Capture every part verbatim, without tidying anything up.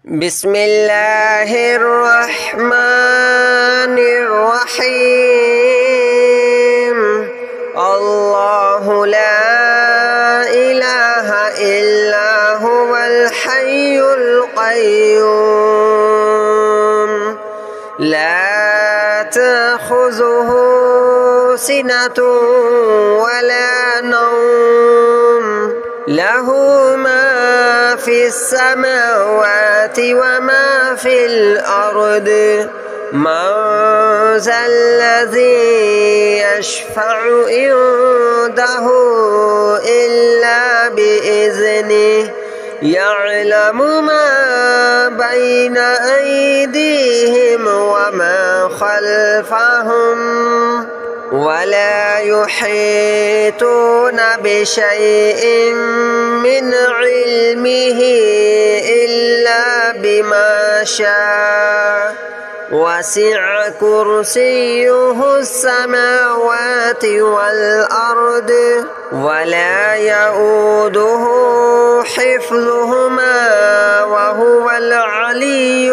بسم الله الرحمن الرحيم. الله لا إله إلا هو الحي القيوم لا تأخذه سنة ولا نوم له ما في السماوات وما في الأرض من ذا الذي يشفع عنده إلا بإذنه يعلم ما بين أيديهم وما خلفهم ولا يحيطون بشيء من علمه إلا بما شاء وسع كرسيه السماوات والأرض ولا يؤوده حفظهما وهو العلي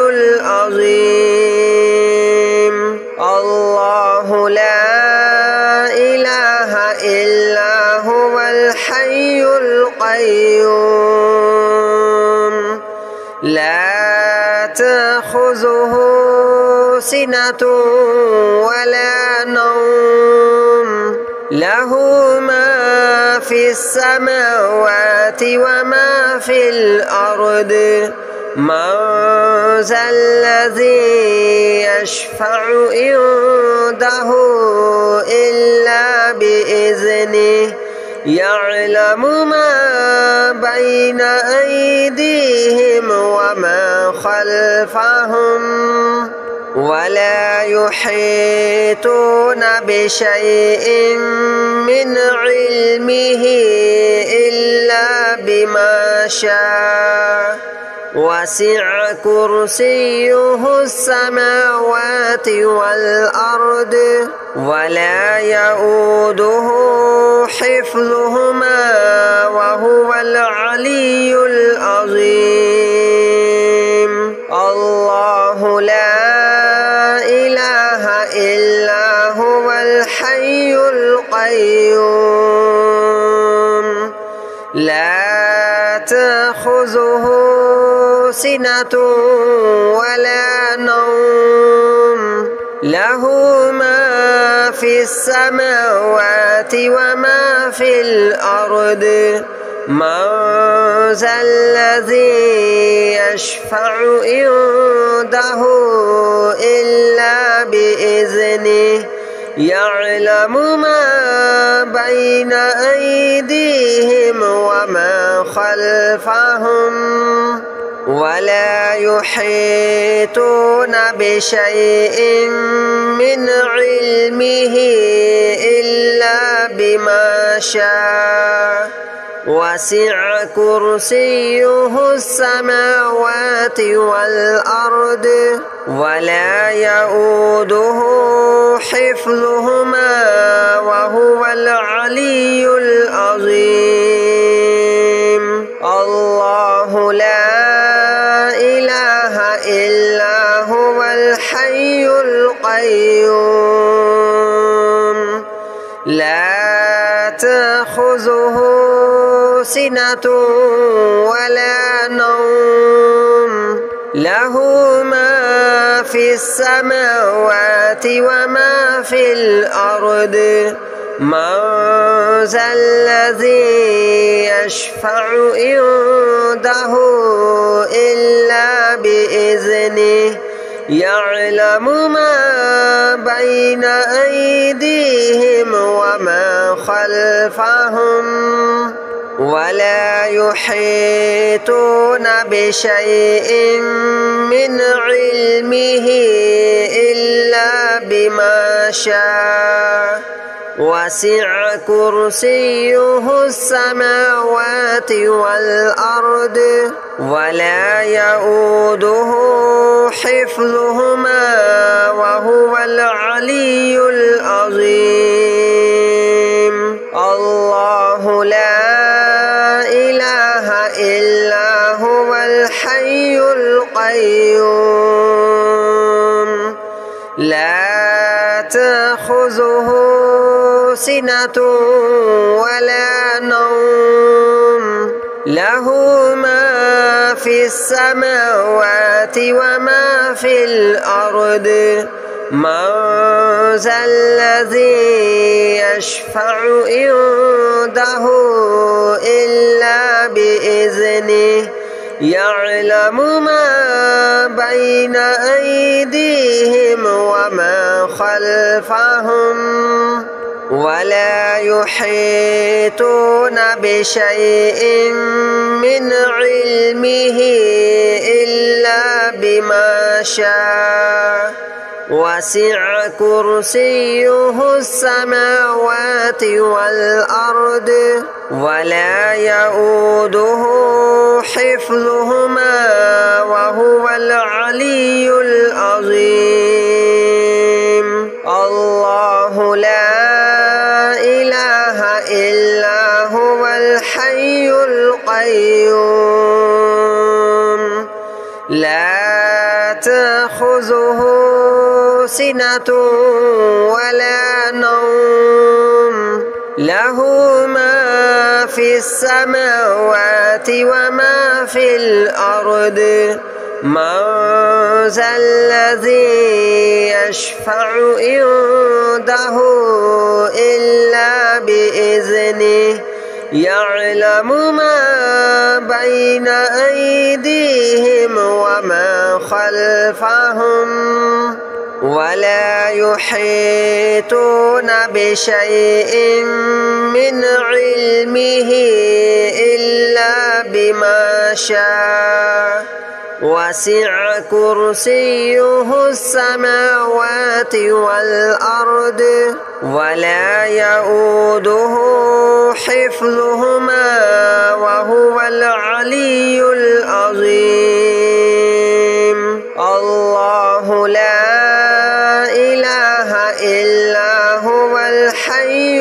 العظيم. الله لا إله إلا هو الحي القيوم لا تأخذه سنة ولا نوم له ما في السماوات وما في الأرض من ذا الذي يشفع عنده إلا بإذنه يعلم ما بين أيديهم وما خلفهم ولا يحيطون بشيء من علمه إلا بما شاء وسع كرسيه السماوات والأرض ولا يؤوده حفظهما وهو العلي العظيم. الله لا إله إلا هو الحي القيوم لا تأخذه سنة ولا نوم له ما في السماوات وما في الأرض من ذا الذي يشفع عنده إلا بإذنه يعلم ما بين أيديهم وما خلفهم ولا يحيطون بشيء من علمه إلا بما شاء وسع كرسيه السماوات والأرض ولا يؤوده حفظهما وهو العلي العظيم. الله لا إله إلا هو الحي القيوم لا تأخذه سنة ولا نوم له ما في السماوات وما في الأرض من ذا الذي يشفع عنده إلا بإذنه يعلم ما بين أيديهم وما خلفهم ولا يحيطون بشيء من علمه إلا بما شاء وسع كرسيه السماوات والأرض ولا يؤوده حفظهما وهو العلي العظيم. الله لا إله إلا هو الحي القيوم القيوم لا تأخذه سنة ولا نوم له ما في السماوات وما في الأرض من ذا الذي يشفع عنده إلا بإذنه يعلم ما بين أيديهم وما خلفهم ولا يحيطون بشيء من علمه إلا بما شاء وسع كرسيه السماوات والأرض ولا يؤوده حفظهما وهو العلي العظيم الله لا إله إلا هو الحي القيوم لا تأخذه سنة ولا نوم له ما في السماوات وما في الأرض من ذا الذي يشفع عنده إلا بإذنه يعلم ما بين أيديهم وما خلفهم ولا يحيطون بشيء من علمه إلا بما شاء وسع كرسيه السماوات والأرض ولا يؤوده حفظهما وهو العلي العظيم الله لا إله إلا هو الحي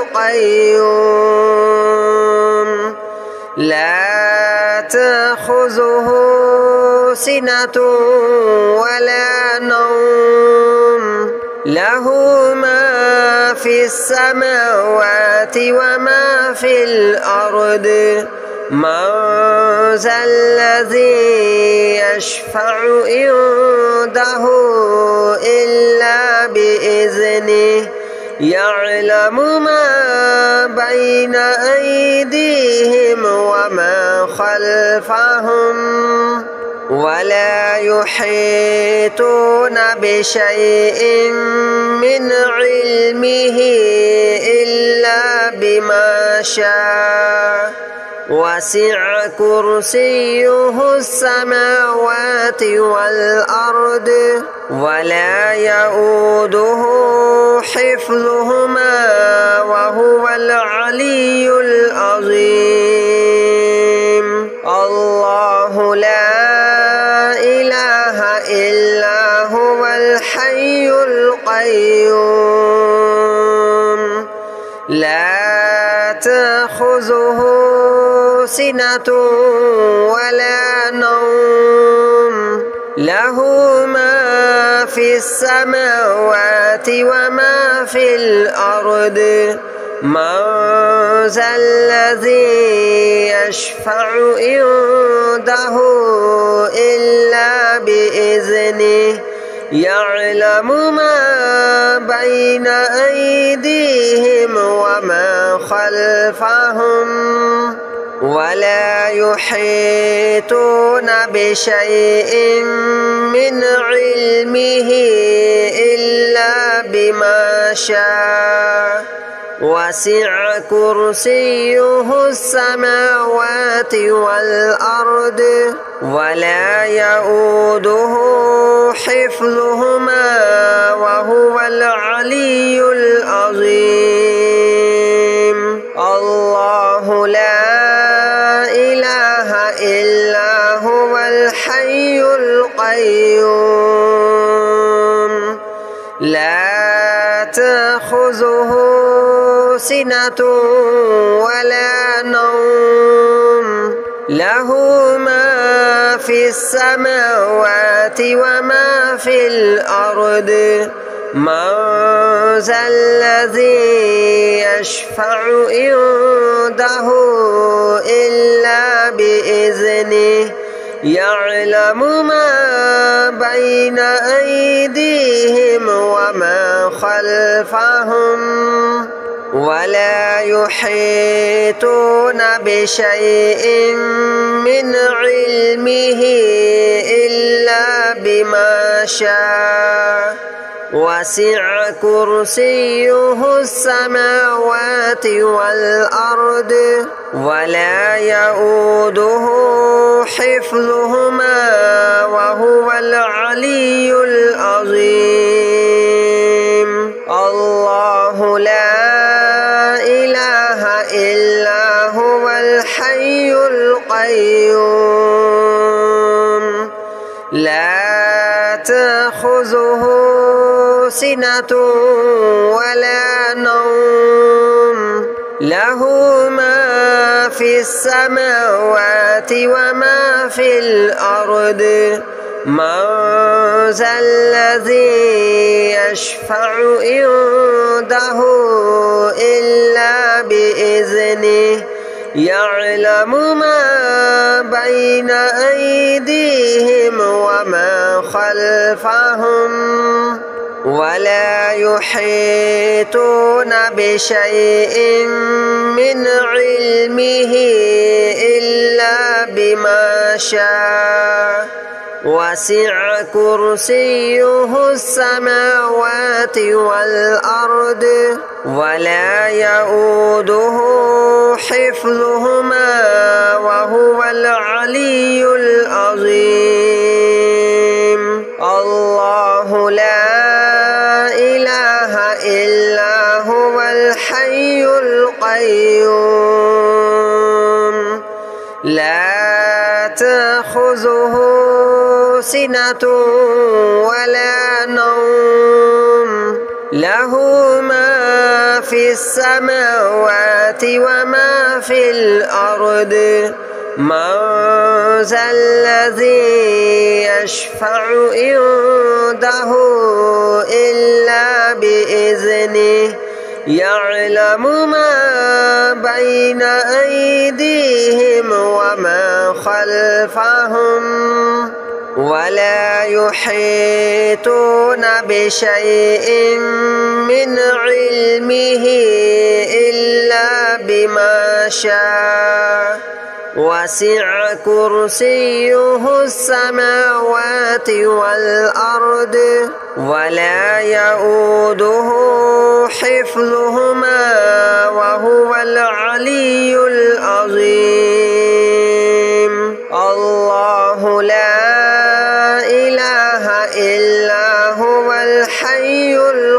القيوم لا تأخذه سنة ولا نوم له ما في السماوات وما في الأرض من ذا الذي يشفع عنده إلا بإذنه يعلم ما بين أيديهم وما خلفهم ولا يحيطون بشيء من علمه إلا بما شاء وسع كرسيه السماوات والأرض ولا يؤوده حفظهما وهو العلي العظيم الله لا إله إلا هو الحي القيوم لا تأخذه سنة ولا نوم له ما في السماوات وما في الأرض من ذا الذي يشفع عنده إلا بإذنه يعلم ما بين أيديهم وما خلفهم ولا يحيطون بشيء من علمه إلا بما شاء وسع كرسيه السماوات والأرض ولا يؤوده حفظهما وهو العلي العظيم الله لا إله إلا هو الحي القيوم لا تأخذه سنة ولا نوم له ما في السماوات السماوات وما في الأرض من ذا الذي يشفع عنده إلا بإذنه يعلم ما بين أيديهم وما خلفهم ولا يحيطون بشيء من علمه إلا بما شاء وسع كرسيه السماوات والأرض ولا يؤوده حفظهما وهو العلي العظيم. الله لا إله إلا هو الحي القيوم لا تأخذه سنة ولا نوم له ما في السماوات وما في الأرض من ذا الذي يشفع عنده إلا بإذنه يعلم ما بين أيديهم وما خلفهم ولا يحيطون بشيء من علمه إلا بما شاء وسع كرسيه السماوات والأرض ولا يؤوده حفظهما وهو العلي العظيم. الله لا إله إلا هو الحي القيوم لا تأخذه سنة ولا نوم له ما في السماوات وما في الأرض من ذا الذي يشفع عنده إلا بإذنه يعلم ما بين أيديهم وما خلفهم ولا يحيطون بشيء من علمه إلا بما شاء وسع كرسيه السماوات والأرض ولا يؤوده حفظهما وهو العلي العظيم. الله لا إله إلا هو الحي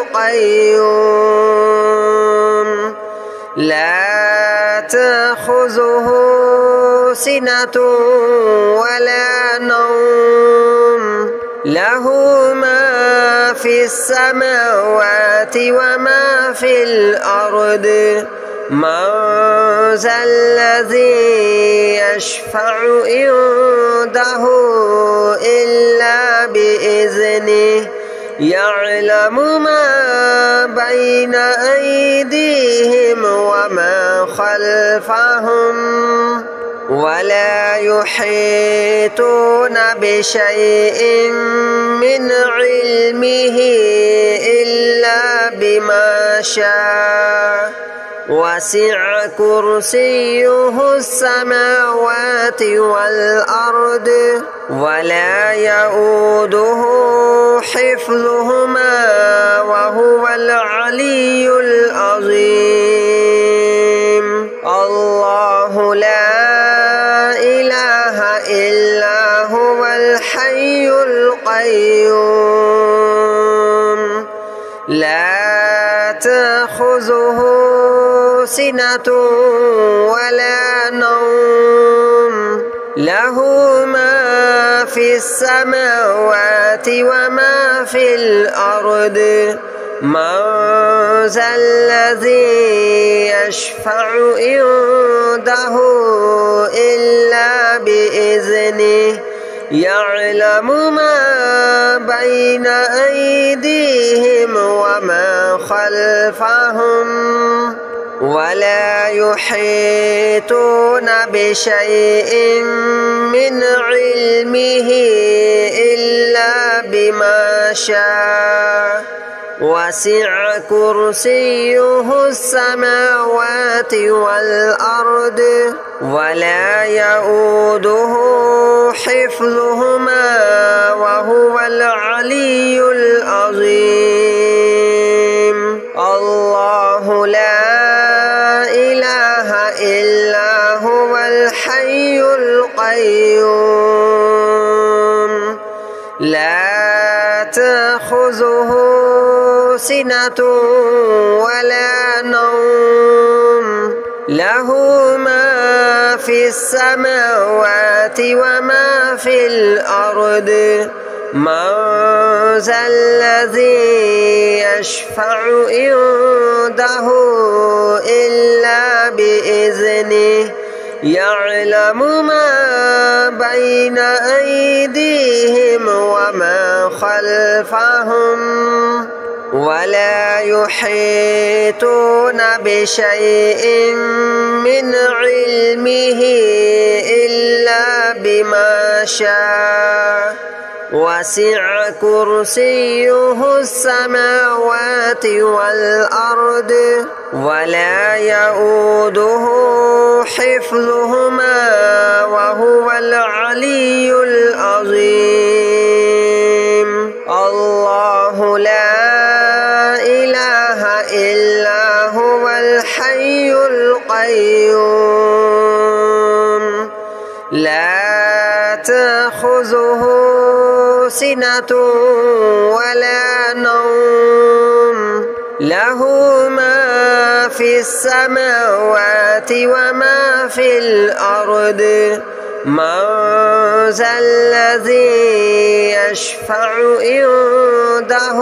القيوم لا تأخذه سنة ولا نوم له ما في السماوات وما في الأرض من ذا الذي يشفع عنده إلا بإذنه يعلم ما بين أيديهم وما خلفهم ولا يحيطون بشيء من علمه إلا بما شاء وسع كرسيه السماوات والأرض ولا يؤوده حفظهما وهو العلي العظيم. الله لا إله إلا هو الحي القيوم لا تأخذه سنة ولا نوم له ما في السماوات وما في الأرض من ذا الذي يشفع عنده إلا بإذنه يعلم ما بين أيديهم وما خلفهم ولا يحيطون بشيء من علمه إلا بما شاء وسع كرسيه السماوات والأرض ولا يؤوده حفظهما وهو العلي العظيم. الله لا إله إلا هو الحي القيوم لا تأخذه سنة ولا نوم له ما في السماوات وما في الأرض من ذا الذي يشفع عنده إلا بإذنه يعلم ما بين أيديهم وما خلفهم ولا يحيطون بشيء من علمه إلا بما شاء وسع كرسيه السماوات والأرض ولا يؤوده حفظهما وهو العلي العظيم. الله لا إله إلا هو الحي القيوم لا تأخذه سنة ولا نوم له ما في السماوات وما في الأرض من ذا الذي يشفع عنده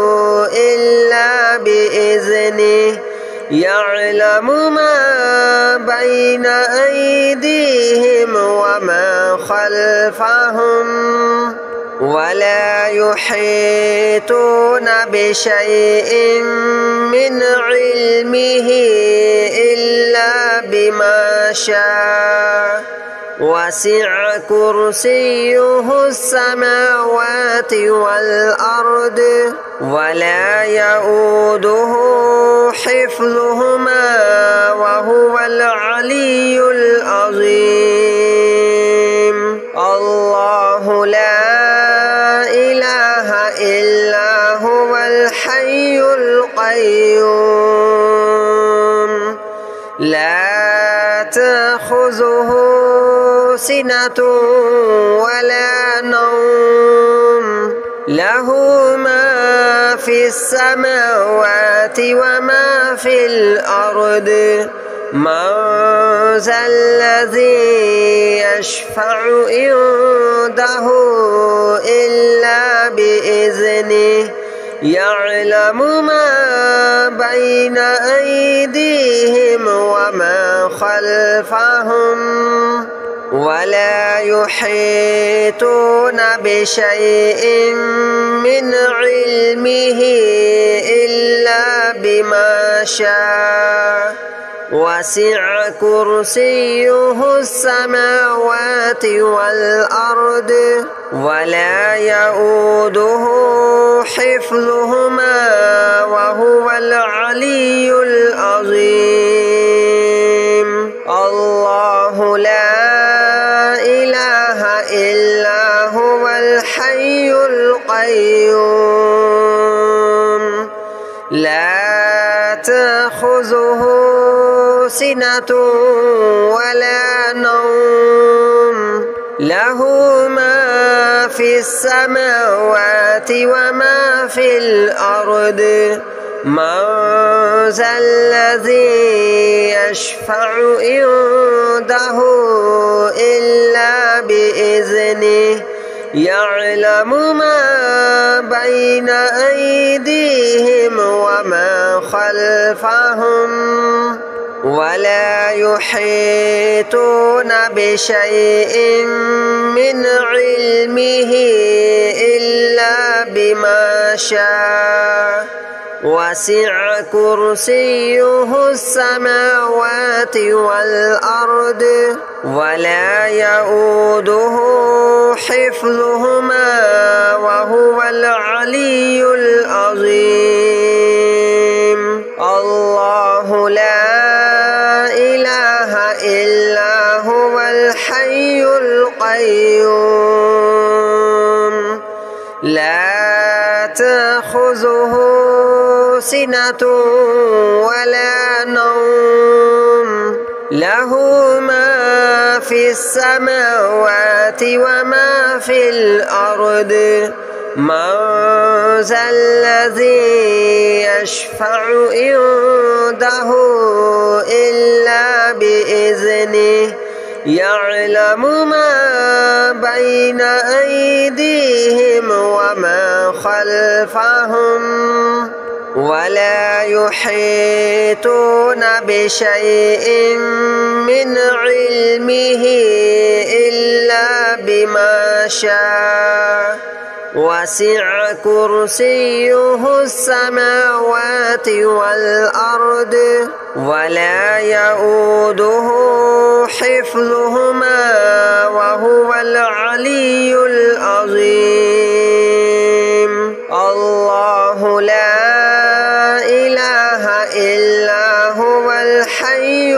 إلا بإذنه يعلم ما بين أيديهم وما خلفهم ولا يحيطون بشيء من علمه إلا بما شاء وسع كرسيه السماوات والأرض ولا يؤوده حفظهما وهو العلي العظيم. الله لا إله إلا هو الحي القيوم لا تأخذه سنة ولا نوم له ما في السماوات وما في الأرض من ذا الذي يشفع عنده إلا بإذنه يعلم ما بين أيديهم وما خلفهم ولا يحيطون بشيء من علمه إلا بما شاء وسع كرسيه السماوات والأرض ولا يؤوده حفظهما وهو العلي العظيم. الله لا إله إلا هو الحي القيوم لا تأخذه سنة ولا نوم له ما في السماوات وما في الأرض من ذا الذي يشفع عنده إلا بإذنه يعلم ما بين أيديهم وما خلفهم ولا يحيطون بشيء من علمه إلا بما شاء وسع كرسيه السماوات والأرض ولا يؤوده حفظهما وهو العلي العظيم. الله لا إله إلا هو الحي القيوم لا تأخذه سنة ولا نوم له ما في السماوات وما في الأرض من ذا الذي يشفع عنده إلا بإذنه يعلم ما بين أيديهم وما خلفهم ولا يحيطون بشيء من علمه إلا بما شاء وسع كرسيه السماوات والأرض ولا يؤوده حفظهما وهو العلي العظيم. الله لا إله إلا هو الحي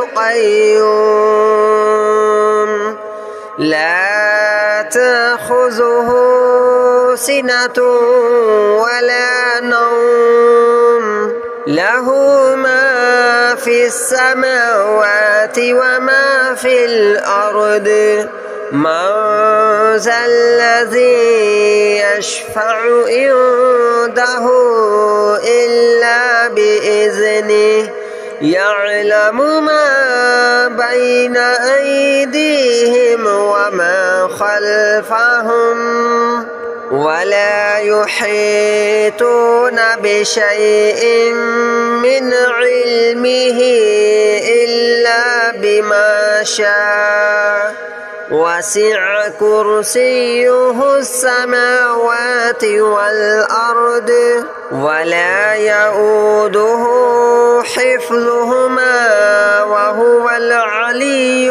القيوم لا تأخذه سنة ولا نوم له ما في السماوات وما في الأرض من ذا الذي يشفع عنده إلا بإذنه يعلم ما بين أيديهم وما خلفهم ولا يحيطون بشيء من علمه إلا بما شاء وسع كرسيه السماوات والأرض ولا يؤوده حفظهما وهو العلي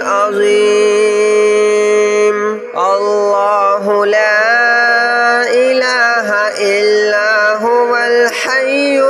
العظيم. الله لا إله إلا هو الحي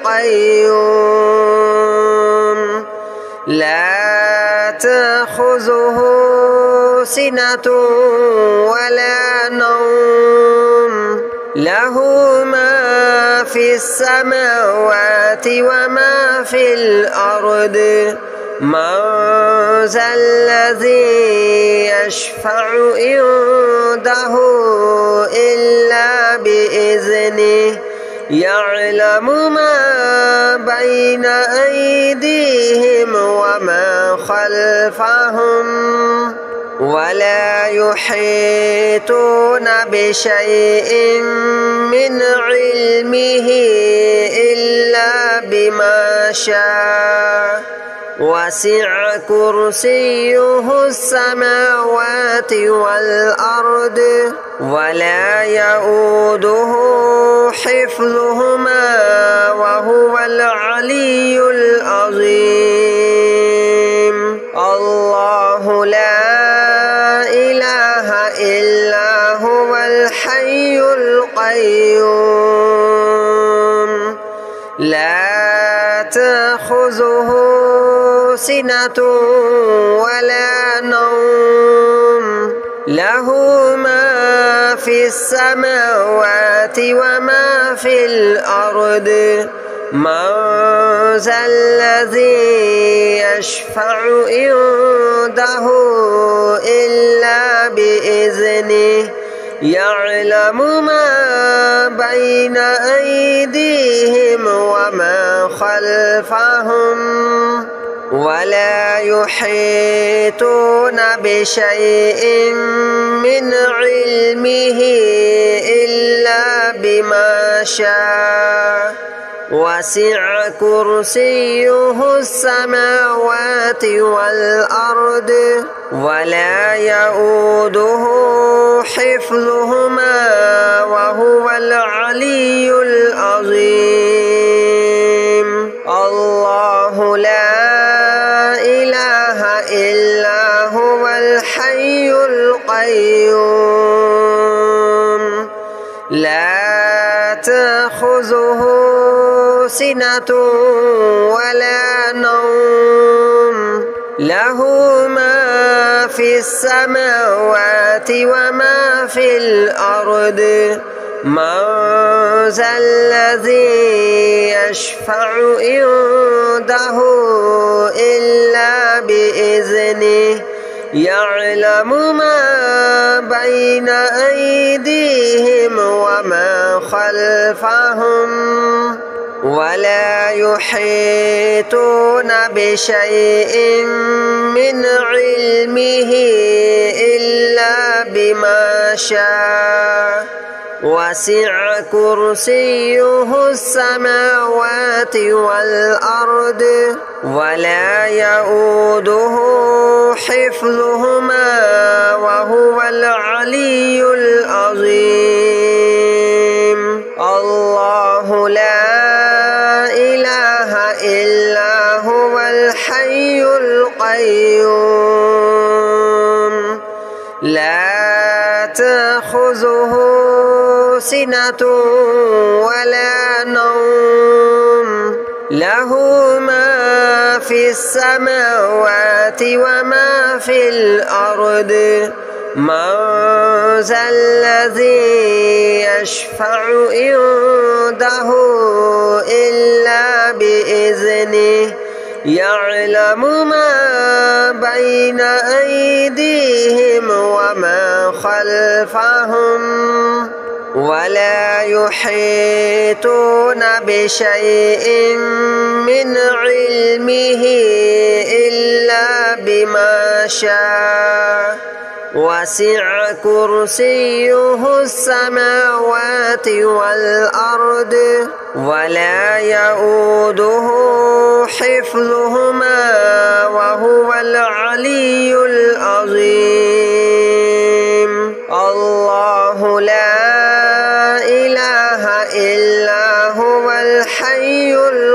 القيوم لا تأخذه سنة ولا نوم له ما في السماوات وما في الأرض من ذا الذي يشفع عنده إلا بإذنه يعلم ما بين أيديهم وما خلفهم ولا يحيطون بشيء من علمه إلا بما شاء وسع كرسيه السماوات والأرض ولا يؤوده حفظهما وهو العلي العظيم. الله لا إله إلا هو الحي القيوم لا تأخذه سنة ولا نوم له ما في السماوات وما في الأرض من ذا الذي يشفع عنده إلا بإذنه يعلم ما بين أيديهم وما خلفهم ولا يحيطون بشيء من علمه إلا بما شاء وسع كرسيه السماوات والأرض ولا يؤوده حفظهما وهو العلي العظيم. الله لا إله إلا هو الحي القيوم لا تأخذه سنة ولا نوم له ما في السماوات وما في الأرض من ذا الذي يشفع عنده إلا بإذنه يعلم ما بين أيديهم وما خلفهم ولا يحيطون بشيء من علمه إلا بما شاء وسع كرسيه السماوات والأرض ولا يؤوده حفظهما وهو العلي العظيم. الله لا إله إلا هو الحي القيوم لا تأخذه سنة ولا نوم له ما في السماوات وما في الأرض من ذا الذي يشفع عنده إلا بإذنه يعلم ما بين أيديهم وما خلفهم ولا يحيطون بشيء من علمه إلا بما شاء وسع كرسيه السماوات والأرض ولا يؤوده حفظهما وهو العلي العظيم. الله لا إله إلا هو الحي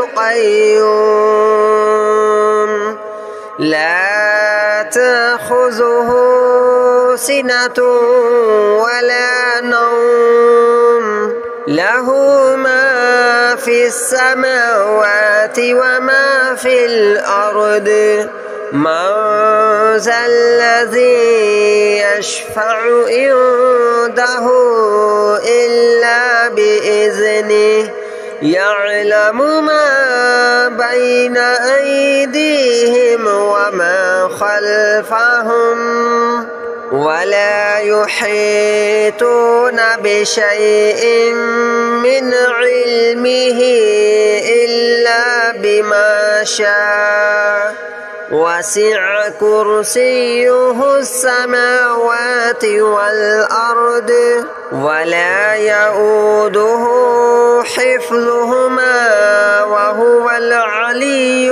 القيوم لا تأخذه سنة ولا نوم له ما في السماوات وما في الأرض من ذا الذي يشفع عنده إلا بإذنه يعلم ما بين أيديهم وما خلفهم ولا يحيطون بشيء من علمه إلا بما شاء وسع كرسيه السماوات والأرض ولا يؤوده حفظهما وهو العلي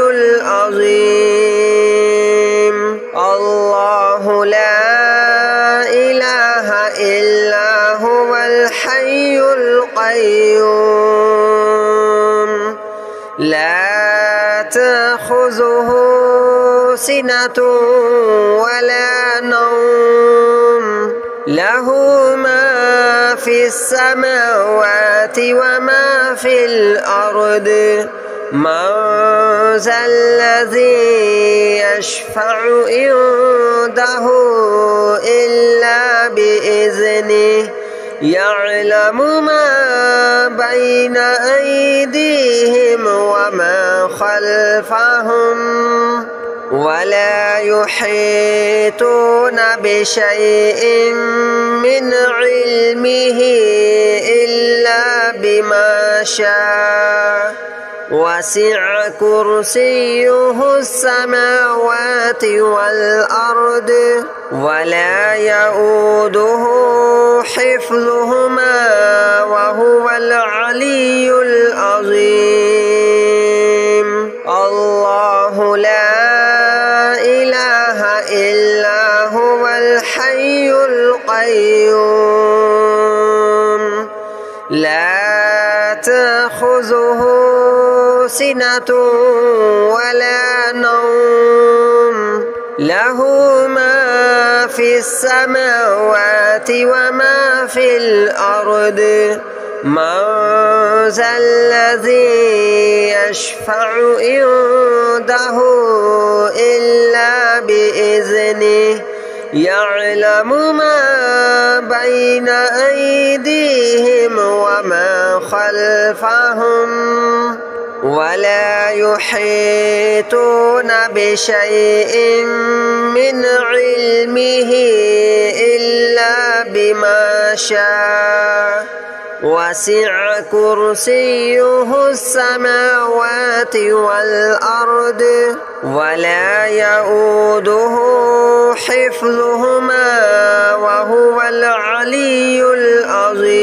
العظيم. الله لا إله إلا هو الحي القيوم لا تأخذه سنة ولا نوم له ما في السماوات وما في الأرض من ذا الذي يشفع عنده إلا بإذنه يعلم ما بين أيديهم وما خلفهم ولا يحيطون بشيء من علمه إلا بما شاء وسع كرسيه السماوات والأرض ولا يؤوده حفظهما وهو العلي العظيم. لا تأخذه سنة ولا نوم له ما في السماوات وما في الأرض من ذا الذي يشفع عنده إلا بإذنه يعلم ما بين أيديهم وما خلفهم ولا يحيطون بشيء من علمه إلا بما شاء وسع كرسيه السماوات والأرض ولا يؤوده حفظهما وهو العلي العظيم.